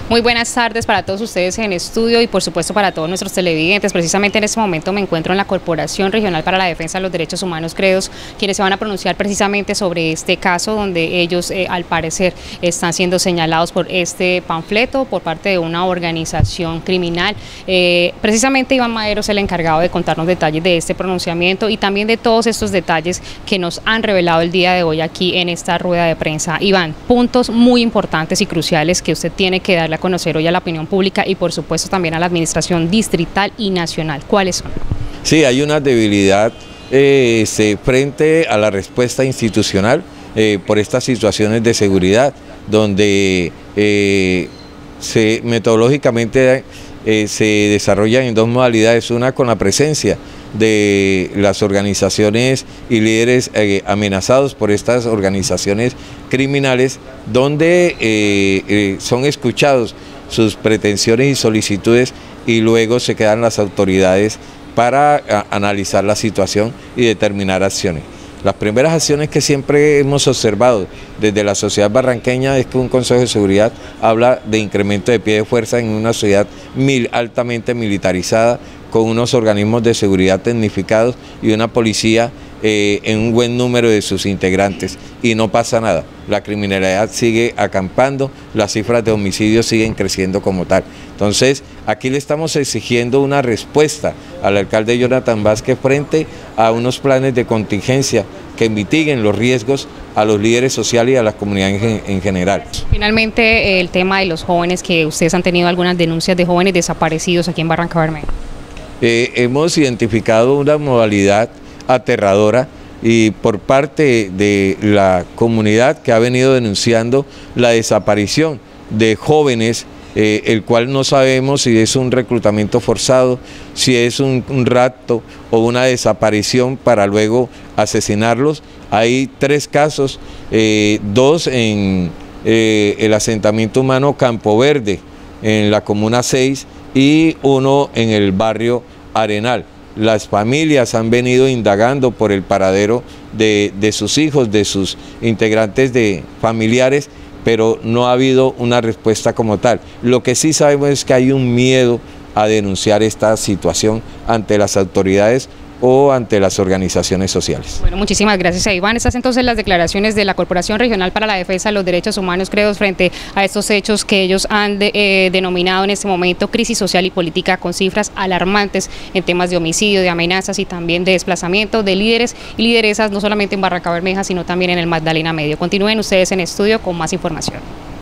Muy buenas tardes para todos ustedes en estudio y por supuesto para todos nuestros televidentes. Precisamente en este momento me encuentro en la Corporación Regional para la Defensa de los Derechos Humanos, CREDOS, quienes se van a pronunciar precisamente sobre este caso donde ellos al parecer están siendo señalados por este panfleto por parte de una organización criminal. Precisamente Iván Madero es el encargado de contarnos detalles de este pronunciamiento y también de todos estos detalles que nos han revelado el día de hoy aquí en esta rueda de prensa. Iván, puntos muy importantes y cruciales que usted tiene que darle a conocer hoy a la opinión pública y por supuesto también a la administración distrital y nacional. ¿Cuáles son? Sí, hay una debilidad frente a la respuesta institucional por estas situaciones de seguridad, donde metodológicamente se desarrollan en dos modalidades, una con la presencia de las organizaciones y líderes amenazados por estas organizaciones criminales, donde son escuchados sus pretensiones y solicitudes y luego se quedan las autoridades para analizar la situación y determinar acciones. Las primeras acciones que siempre hemos observado desde la sociedad barranqueña es que un Consejo de Seguridad habla de incremento de pie de fuerza en una sociedad altamente militarizada, con unos organismos de seguridad tecnificados y una policía en un buen número de sus integrantes, y no pasa nada. La criminalidad sigue acampando, las cifras de homicidios siguen creciendo como tal. Entonces, aquí le estamos exigiendo una respuesta al alcalde Jonathan Vázquez frente a unos planes de contingencia que mitiguen los riesgos a los líderes sociales y a la comunidad en general. Finalmente, el tema de los jóvenes, que ustedes han tenido algunas denuncias de jóvenes desaparecidos aquí en Barrancabermeja. Hemos identificado una modalidad aterradora y por parte de la comunidad que ha venido denunciando la desaparición de jóvenes, el cual no sabemos si es un reclutamiento forzado, si es un rapto o una desaparición para luego asesinarlos. Hay 3 casos, 2 en el asentamiento humano Campo Verde, en la Comuna 6, y 1 en el barrio Arenal. Las familias han venido indagando por el paradero de sus hijos, de sus integrantes de familiares, pero no ha habido una respuesta como tal. Lo que sí sabemos es que hay un miedo a denunciar esta situación ante las autoridades o ante las organizaciones sociales. Bueno, muchísimas gracias a Iván. Estas entonces las declaraciones de la Corporación Regional para la Defensa de los Derechos Humanos, CREDOS, frente a estos hechos que ellos han denominado en este momento crisis social y política, con cifras alarmantes en temas de homicidio, de amenazas y también de desplazamiento de líderes y lideresas, no solamente en Barrancabermeja, sino también en el Magdalena Medio. Continúen ustedes en estudio con más información.